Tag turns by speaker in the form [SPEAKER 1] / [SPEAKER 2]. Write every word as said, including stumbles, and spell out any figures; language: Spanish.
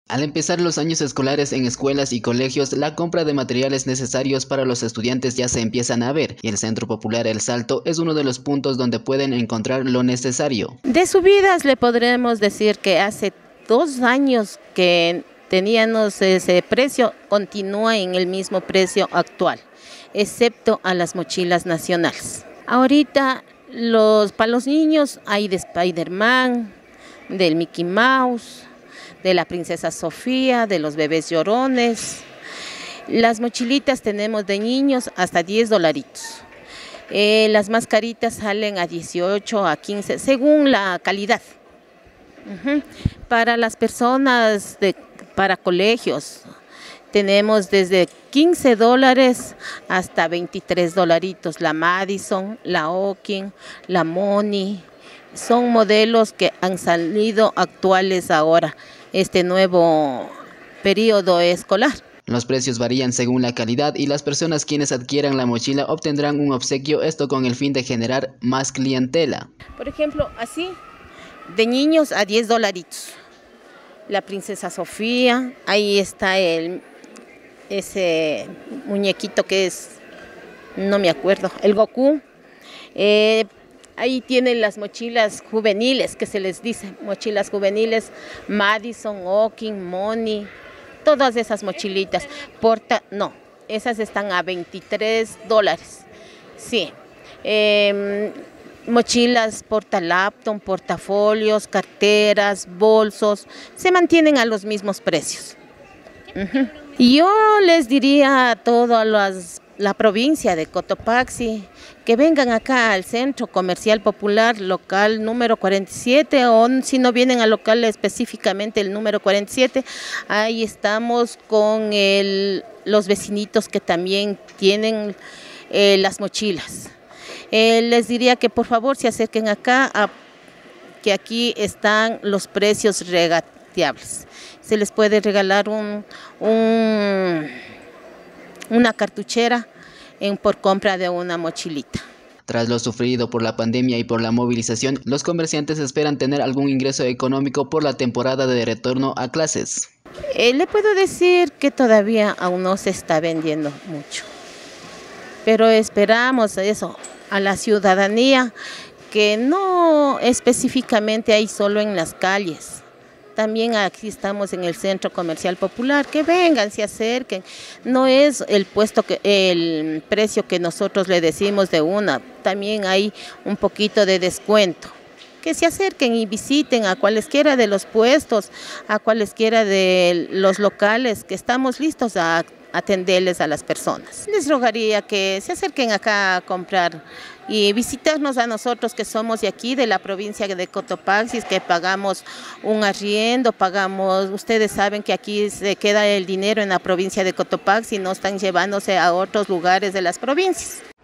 [SPEAKER 1] Al empezar los años escolares en escuelas y colegios, la compra de materiales necesarios para los estudiantes ya se empiezan a ver, y el Centro Popular El Salto es uno de los puntos donde pueden encontrar lo necesario.
[SPEAKER 2] De subidas le podremos decir que hace dos años que teníamos ese precio, continúa en el mismo precio actual, excepto a las mochilas nacionales. Ahorita los, para los niños hay de Spider-Man, del Mickey Mouse, de la princesa Sofía, de los bebés llorones. Las mochilitas tenemos de niños hasta diez dolaritos. Eh, las mascaritas salen a dieciocho, a quince, según la calidad. Uh-huh. Para las personas, de, para colegios, tenemos desde quince dólares hasta veintitrés dolaritos. La Madison, la Oaking, la Money, son modelos que han salido actuales ahora, este nuevo periodo escolar.
[SPEAKER 1] Los precios varían según la calidad y las personas quienes adquieran la mochila obtendrán un obsequio, esto con el fin de generar más clientela.
[SPEAKER 2] Por ejemplo, así, de niños a diez dolaritos. La princesa Sofía, ahí está el, ese muñequito que es, no me acuerdo, el Goku. Eh, Ahí tienen las mochilas juveniles, que se les dice, mochilas juveniles, Madison, Oaking, Money, todas esas mochilitas. Porta, no, esas están a veintitrés dólares, sí. Eh, mochilas porta laptop, portafolios, carteras, bolsos, se mantienen a los mismos precios. Uh-huh. Yo les diría a todas las la provincia de Cotopaxi, que vengan acá al Centro Comercial Popular, local número cuarenta y siete, o si no vienen al local específicamente el número cuarenta y siete, ahí estamos con el, los vecinitos que también tienen eh, las mochilas. Eh, les diría que por favor se acerquen acá, a, que aquí están los precios regateables. Se les puede regalar un... un una cartuchera en, por compra de una mochilita.
[SPEAKER 1] Tras lo sufrido por la pandemia y por la movilización, los comerciantes esperan tener algún ingreso económico por la temporada de retorno a clases.
[SPEAKER 2] Eh, le puedo decir que todavía aún no se está vendiendo mucho, pero esperamos eso a la ciudadanía, que no específicamente hay solo en las calles. También aquí estamos en el Centro Comercial Popular, que vengan, se acerquen. No es el puesto que el precio que nosotros le decimos de una, también hay un poquito de descuento. Que se acerquen y visiten a cualesquiera de los puestos, a cualesquiera de los locales, que estamos listos a atenderles a las personas. Les rogaría que se acerquen acá a comprar y visitarnos a nosotros, que somos de aquí, de la provincia de Cotopaxi, que pagamos un arriendo, pagamos, ustedes saben que aquí se queda el dinero en la provincia de Cotopaxi, no están llevándose a otros lugares de las provincias.